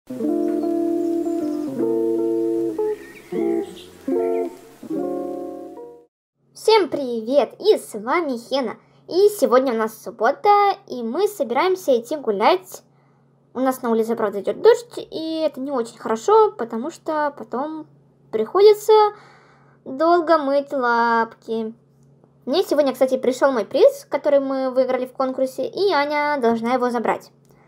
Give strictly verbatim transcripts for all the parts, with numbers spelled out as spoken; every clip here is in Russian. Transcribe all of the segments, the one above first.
Всем привет! И с вами Хена. И сегодня у нас суббота, и мы собираемся идти гулять. У нас на улице, правда, идет дождь, и это не очень хорошо, потому что потом приходится долго мыть лапки. Мне сегодня, кстати, пришел мой приз, который мы выиграли в конкурсе, и Аня должна его забрать.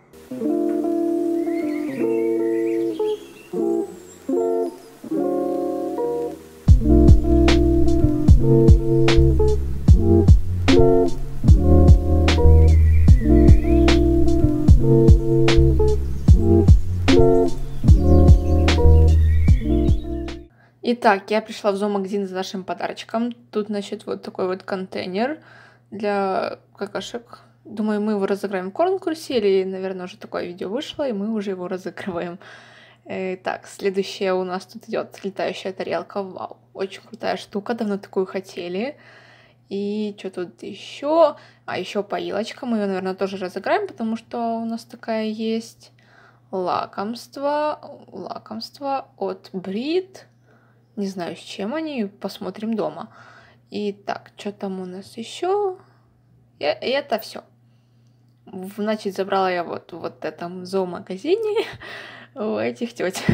Итак, я пришла в зоомагазин за нашим подарочком. Тут, значит, вот такой вот контейнер для какашек. Думаю, мы его разыграем в конкурсе, или, наверное, уже такое видео вышло, и мы уже его разыгрываем. Итак, следующее у нас тут идет летающая тарелка. Вау, очень крутая штука, давно такую хотели. И что тут еще? А, еще поилочка. Мы ее, наверное, тоже разыграем, потому что у нас такая есть. Лакомство. Лакомство от Брит. Не знаю, с чем они, посмотрим дома. Итак, что там у нас еще? И, и это все. Значит, забрала я вот в вот этом зоомагазине у этих теть.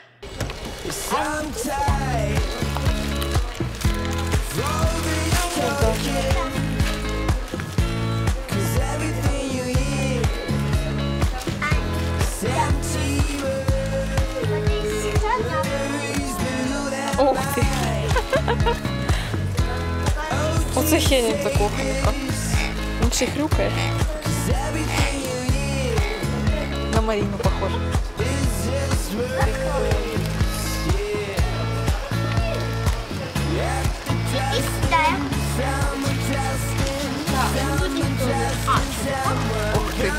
Ух ты! Оце Хенік такого хрюка. Він ще хрюкає. На Марину похож. Ух ты!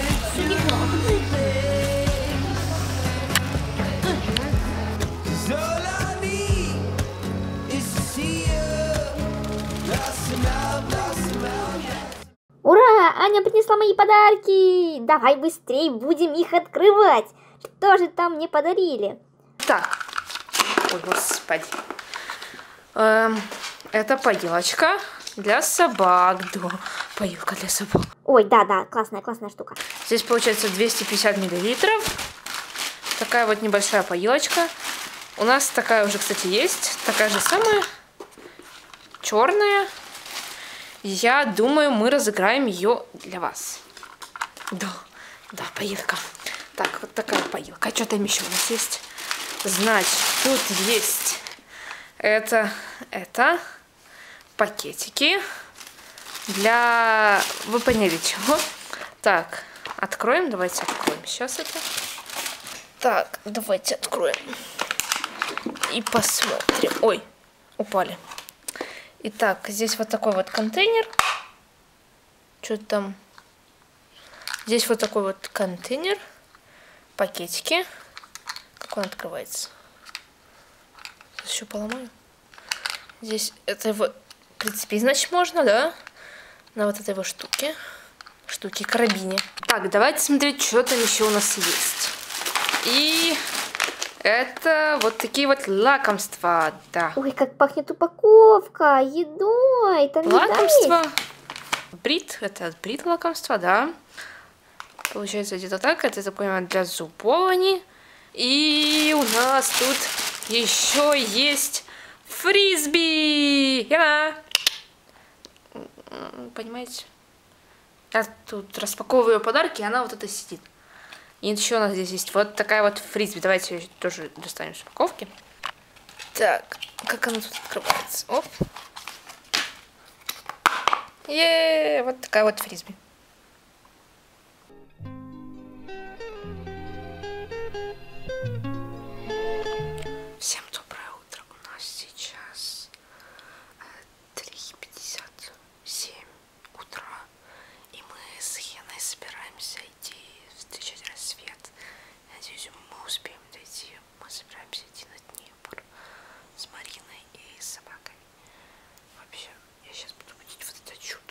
Ура! Аня принесла мои подарки! Давай быстрее будем их открывать! Что же там мне подарили? Так. Ой, господи. Эм, это поилочка для собак. Да, поилка для собак. Ой, да-да, классная, классная штука. Здесь получается двести пятьдесят миллилитров. Такая вот небольшая поилочка. У нас такая уже, кстати, есть. Такая же самая. Черная. Я думаю, мы разыграем ее для вас. Да, да, поилка. Так, вот такая поилка. Что там еще у нас есть? Значит, тут есть это, это пакетики для... Вы поняли, чего? Так, откроем. Давайте откроем сейчас это. Так, давайте откроем. И посмотрим. Ой, упали. Итак, здесь вот такой вот контейнер. Что там? Здесь вот такой вот контейнер. Пакетики. Как он открывается? Сейчас еще поломаю. Здесь это его прицепить, значит, можно, да? На вот этой вот штуке. Штуке, карабине. Так, давайте смотреть, что там еще у нас есть. И... это вот такие вот лакомства, да. Ой, как пахнет упаковка, едой. Там лакомство. Брит, это от Брит лакомство, да. Получается где-то так, это, я понимаю, для зубов они. И у нас тут еще есть фрисби. Яна. Понимаете? Я тут распаковываю подарки, и она вот это сидит. И еще у нас здесь есть вот такая вот фрисби. Давайте ее тоже достанем с упаковки. Так, как она тут открывается? Оп. Е, вот такая вот фрисби. Всем доброе утро. У нас сейчас три пятьдесят семь утра. И мы с Хеной собираемся идти встречать рассвет. Надеюсь, мы успеем дойти. Мы собираемся идти на Днепр с Мариной и с собакой. Вообще, я сейчас буду видеть вот это чудо.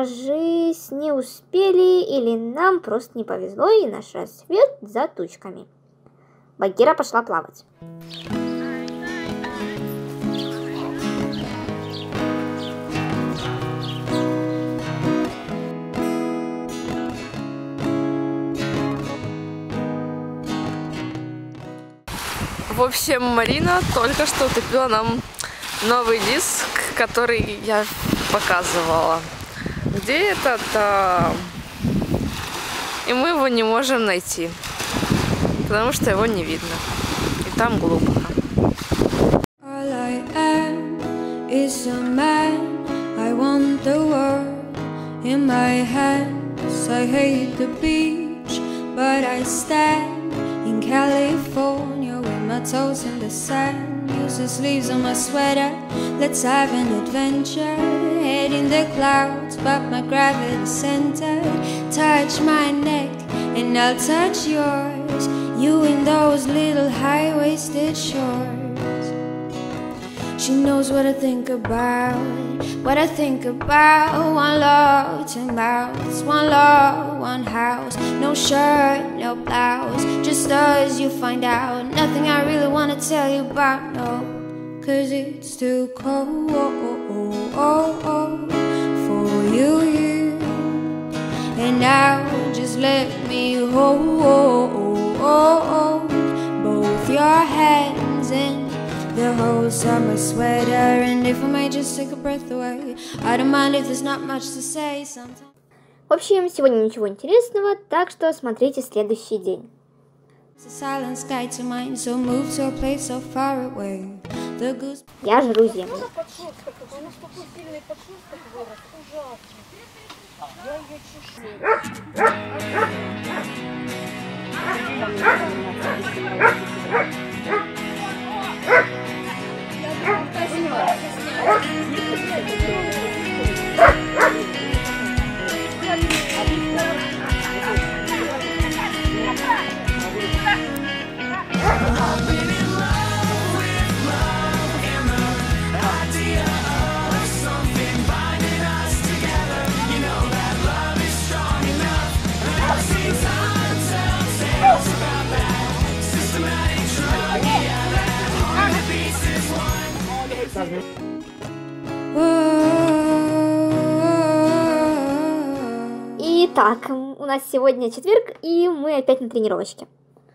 Кажись, не успели или нам просто не повезло и наш рассвет за тучками. Багира пошла плавать. В общем, Марина только что купила нам новый диск, который я показывала. Где этот? А... И мы его не можем найти, потому что его не видно. И там глубоко. All I am is a man. I want the world in my hands. I hate the beach, but I stand in California with my toes in the sand. Use the sleeves on my sweater. Let's have an adventure. Head in the clouds, but my gravity centered. Touch my neck and I'll touch yours. You in those little high-waisted shorts. She knows what I think about, what I think about. One love, two mouths, one love, one house. No shirt, no blouse, just us, you find out. Nothing I really wanna tell you about, no, cause it's too cold for you here. And now just let me hold both your hands in the whole summer sweater. And if I may just take a breath away, I don't mind if there's not much to say sometimes. В общем, сегодня ничего интересного, так что смотрите следующий день. Я жру землю. Итак, у нас сегодня четверг, и мы опять на тренировочке.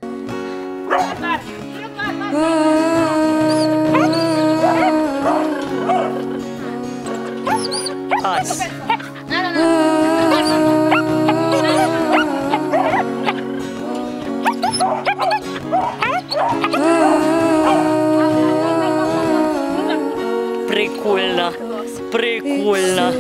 Прикольно, прикольно.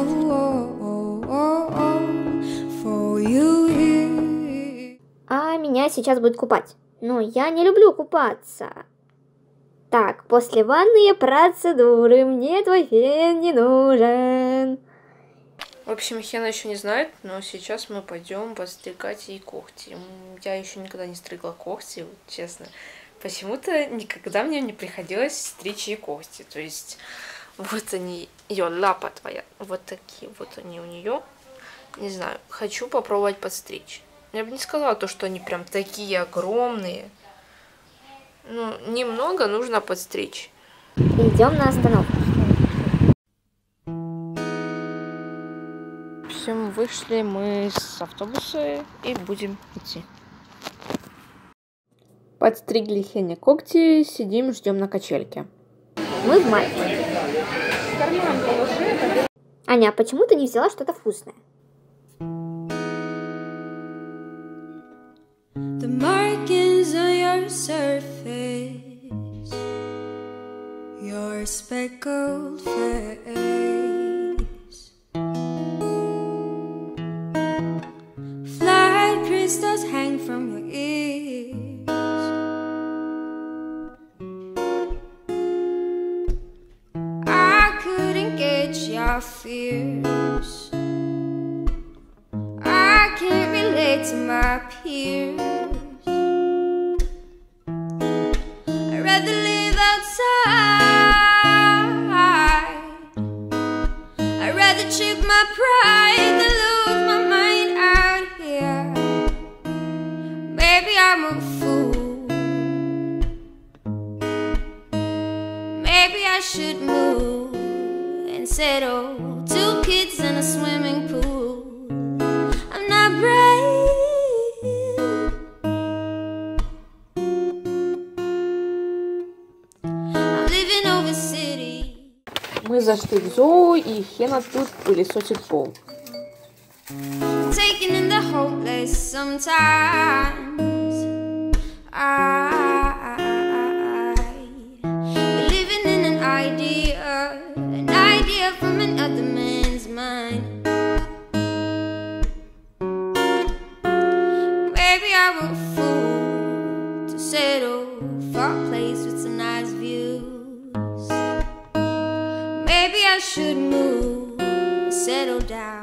А меня сейчас будет купать. Но я не люблю купаться. Так, после ванны процедуры мне твой фен не нужен. В общем, Хена еще не знает, но сейчас мы пойдем подстригать ей когти. Я еще никогда не стригла когти, вот, честно. Почему-то никогда мне не приходилось стричь ей когти. То есть вот они, ее лапа твоя, вот такие вот они у нее. Не знаю, хочу попробовать подстричь. Я бы не сказала то, что они прям такие огромные. Ну, немного нужно подстричь. Идем на остановку. В общем, вышли мы с автобуса и будем идти. Подстригли Хене когти, сидим, ждем на качельке. Мы в мае. Аня, почему ты не взяла что-то вкусное? The markings on your surface, your speckled face, flat crystals hang from your ears. I couldn't get your fears. I can't relate to my peers. I'd rather live outside. I'd rather chip my my pride to lose my mind out here. Maybe I'm a fool. Maybe I should move and settle. Two kids in a swimming pool. I'm not brave. I'm living over city. Мы зашли в зоо, и Хена тут пылесосит пол. Taking in the hopeless sometimes. I, we're living in an idea, an idea from another man's mind. Maybe I'm a fool to settle for a place with some nice views. Maybe I should move and settle down.